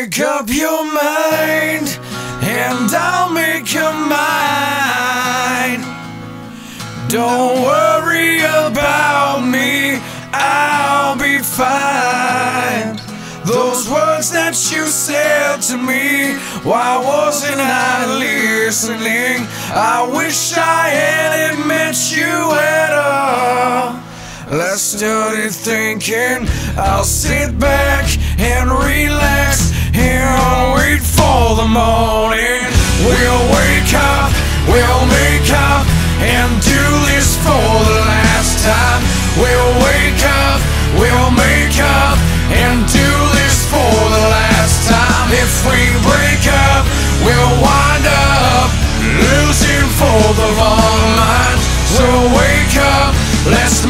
Make up your mind, and I'll make you mine. Don't worry about me, I'll be fine. Those words that you said to me, why wasn't I listening? I wish I hadn't met you at all. Let's study thinking, I'll sit back and relax and wait for the morning. We'll wake up, we'll make up and do this for the last time. We'll wake up, we'll make up and do this for the last time. If we break up, we'll wind up losing for the wrong mind. So wake up, let's